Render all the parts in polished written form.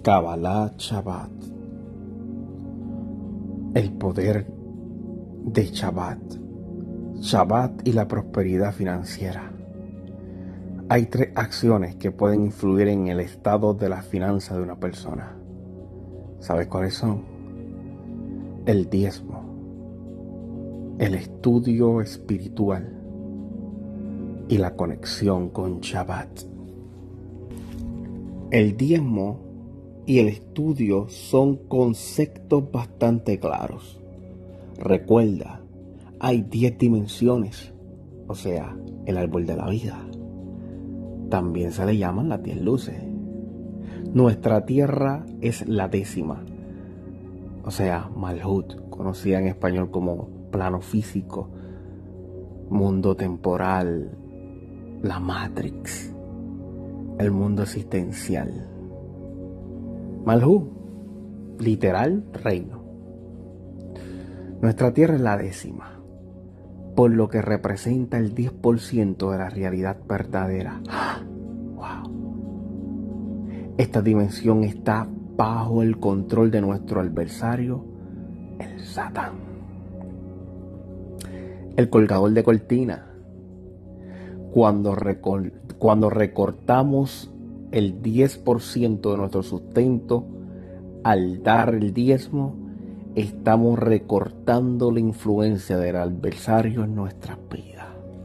Kabbalah Shabbat. El poder de Shabbat. Shabbat y la prosperidad financiera. Hay 3 acciones que pueden influir en el estado de las finanzas de una persona. ¿Sabes cuáles son? El diezmo, el estudio espiritual y la conexión con Shabbat. El diezmo y el estudio son conceptos bastante claros. Recuerda, hay 10 dimensiones, o sea, el árbol de la vida. También se le llaman las 10 luces. Nuestra tierra es la 10ª, o sea, Malhut, conocida en español como plano físico, mundo temporal, la Matrix, el mundo existencial. Malhut, literal, reino. Nuestra tierra es la 10ª, por lo que representa el 10% de la realidad verdadera. ¡Wow! Esta dimensión está bajo el control de nuestro adversario, el Satán. El colgador de cortina. Cuando recortamos el 10% de nuestro sustento al dar el diezmo, estamos recortando la influencia del adversario en nuestras vidas.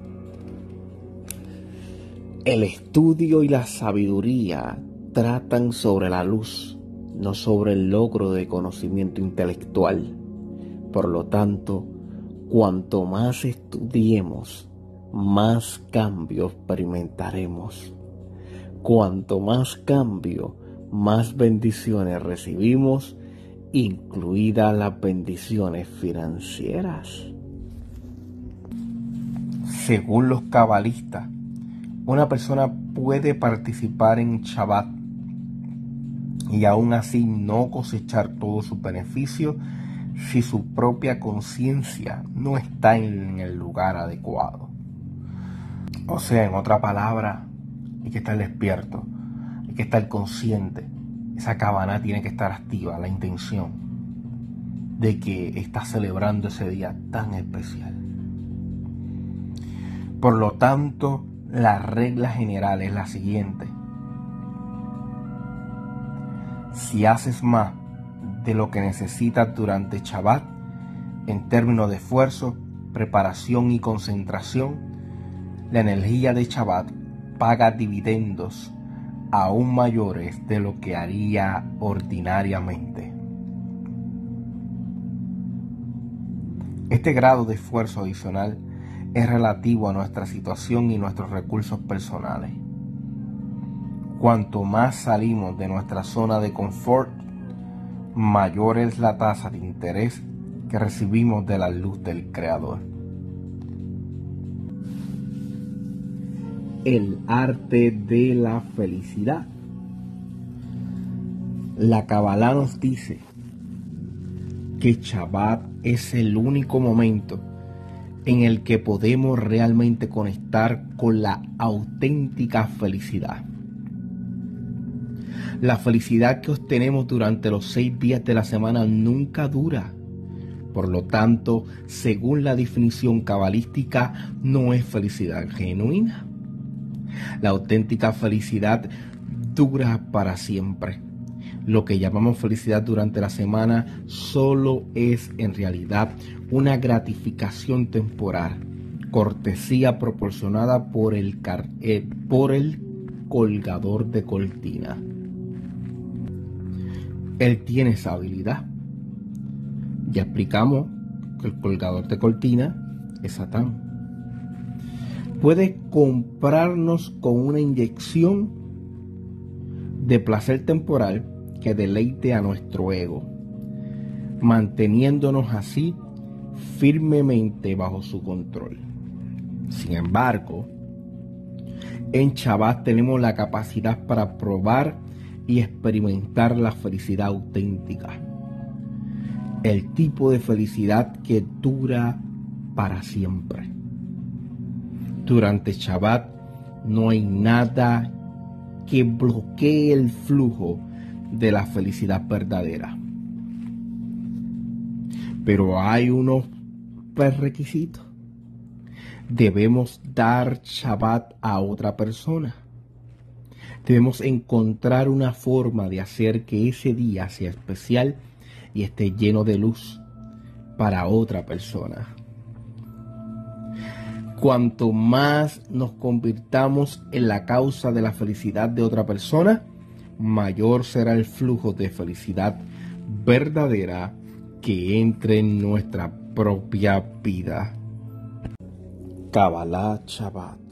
El estudio y la sabiduría tratan sobre la luz, no sobre el logro de conocimiento intelectual. Por lo tanto, cuanto más estudiemos, más cambio experimentaremos. Cuanto más cambio, más bendiciones recibimos, incluidas las bendiciones financieras. Según los cabalistas, una persona puede participar en Shabbat y aún así no cosechar todos sus beneficios si su propia conciencia no está en el lugar adecuado. O sea, en otra palabra, hay que estar despierto, hay que estar consciente. Esa cabana tiene que estar activa, la intención de que está celebrando ese día tan especial. Por lo tanto, la regla general es la siguiente: si haces más de lo que necesitas durante Shabbat, en términos de esfuerzo, preparación y concentración, la energía de Shabbat paga dividendos aún mayores de lo que haría ordinariamente. Este grado de esfuerzo adicional es relativo a nuestra situación y nuestros recursos personales. Cuanto más salimos de nuestra zona de confort, mayor es la tasa de interés que recibimos de la luz del Creador. El arte de la felicidad. La Kabbalah nos dice que Shabbat es el único momento en el que podemos realmente conectar con la auténtica felicidad. La felicidad que obtenemos durante los 6 días de la semana nunca dura. Por lo tanto, según la definición cabalística, no es felicidad genuina. La auténtica felicidad dura para siempre. Lo que llamamos felicidad durante la semana solo es en realidad una gratificación temporal, cortesía proporcionada por el colgador de cortina. Él tiene esa habilidad. Ya explicamos que el colgador de cortina es Satán. Puede comprarnos con una inyección de placer temporal que deleite a nuestro ego, manteniéndonos así firmemente bajo su control. Sin embargo, en Shabbat tenemos la capacidad para probar y experimentar la felicidad auténtica, el tipo de felicidad que dura para siempre. Durante Shabbat no hay nada que bloquee el flujo de la felicidad verdadera. Pero hay unos requisitos. Debemos dar Shabbat a otra persona. Debemos encontrar una forma de hacer que ese día sea especial y esté lleno de luz para otra persona. Cuanto más nos convirtamos en la causa de la felicidad de otra persona, mayor será el flujo de felicidad verdadera que entre en nuestra propia vida. Kabbalah Shabbat.